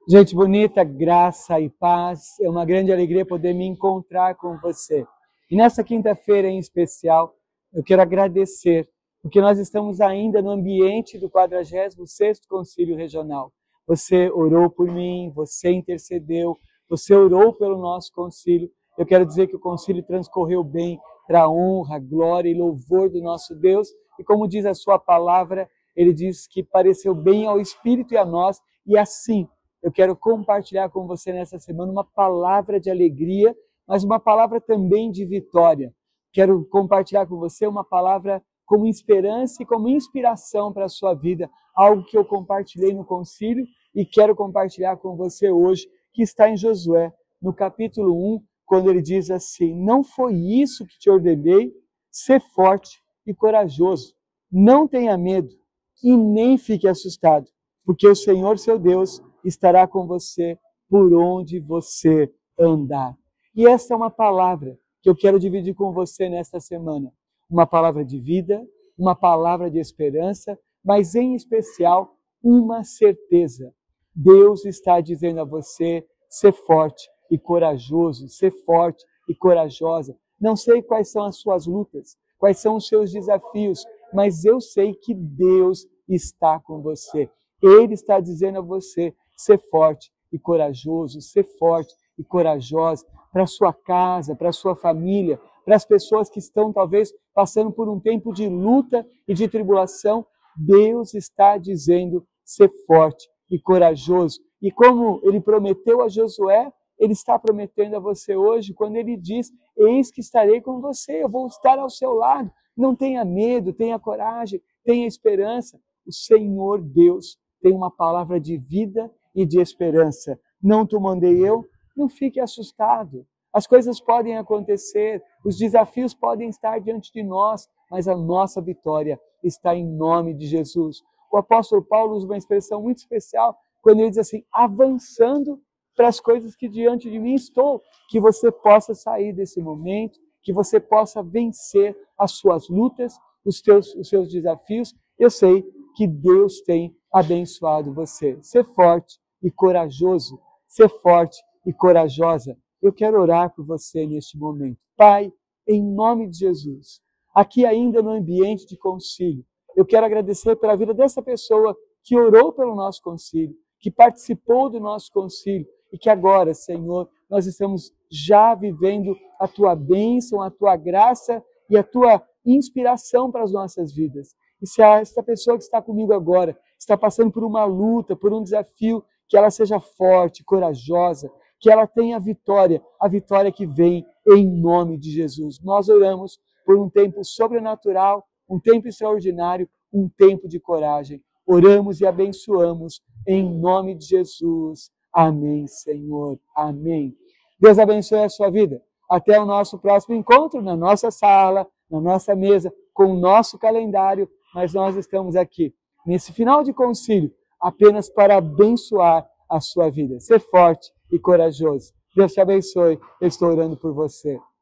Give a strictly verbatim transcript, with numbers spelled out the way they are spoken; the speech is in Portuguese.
Gente bonita, graça e paz. É uma grande alegria poder me encontrar com você. E nessa quinta-feira em especial, eu quero agradecer, porque nós estamos ainda no ambiente do quadragésimo sexto Concílio Regional. Você orou por mim, você intercedeu, você orou pelo nosso concílio. Eu quero dizer que o concílio transcorreu bem para a honra, glória e louvor do nosso Deus. E como diz a sua palavra, ele diz que pareceu bem ao Espírito e a nós, e assim eu quero compartilhar com você nessa semana uma palavra de alegria, mas uma palavra também de vitória. Quero compartilhar com você uma palavra como esperança e como inspiração para a sua vida, algo que eu compartilhei no concílio e quero compartilhar com você hoje, que está em Josué, no capítulo um, quando ele diz assim: não foi isso que te ordenei, ser forte e corajoso, não tenha medo e nem fique assustado, porque o Senhor seu Deus estará com você por onde você andar. E esta é uma palavra que eu quero dividir com você nesta semana. Uma palavra de vida, uma palavra de esperança, mas em especial uma certeza. Deus está dizendo a você: ser forte e corajoso, ser forte e corajosa. Não sei quais são as suas lutas, quais são os seus desafios, mas eu sei que Deus está com você. Ele está dizendo a você: ser forte e corajoso, ser forte e corajosa para a sua casa, para a sua família, para as pessoas que estão talvez passando por um tempo de luta e de tribulação. Deus está dizendo: ser forte e corajoso. E como ele prometeu a Josué, ele está prometendo a você hoje, quando ele diz: eis que estarei com você, eu vou estar ao seu lado. Não tenha medo, tenha coragem, tenha esperança. O Senhor Deus tem uma palavra de vida e de esperança. Não te mandei eu? Não fique assustado. As coisas podem acontecer, os desafios podem estar diante de nós, mas a nossa vitória está em nome de Jesus. O apóstolo Paulo usa uma expressão muito especial quando ele diz assim: avançando para as coisas que diante de mim estou, que você possa sair desse momento, que você possa vencer as suas lutas, os, teus, os seus desafios. Eu sei que Deus tem abençoado você. Ser forte e corajoso, ser forte e corajosa. Eu quero orar por você neste momento. Pai, em nome de Jesus, aqui ainda no ambiente de concílio, eu quero agradecer pela vida dessa pessoa que orou pelo nosso concílio, que participou do nosso concílio e que agora, Senhor, nós estamos já vivendo a Tua bênção, a Tua graça e a Tua inspiração para as nossas vidas. E se esta pessoa que está comigo agora está passando por uma luta, por um desafio, que ela seja forte, corajosa, que ela tenha a vitória, a vitória que vem em nome de Jesus. Nós oramos por um tempo sobrenatural, um tempo extraordinário, um tempo de coragem. Oramos e abençoamos em nome de Jesus. Amém, Senhor. Amém. Deus abençoe a sua vida. Até o nosso próximo encontro na nossa sala, na nossa mesa, com o nosso calendário, mas nós estamos aqui nesse final de concílio apenas para abençoar a sua vida. Ser forte e corajoso. Deus te abençoe. Eu estou orando por você.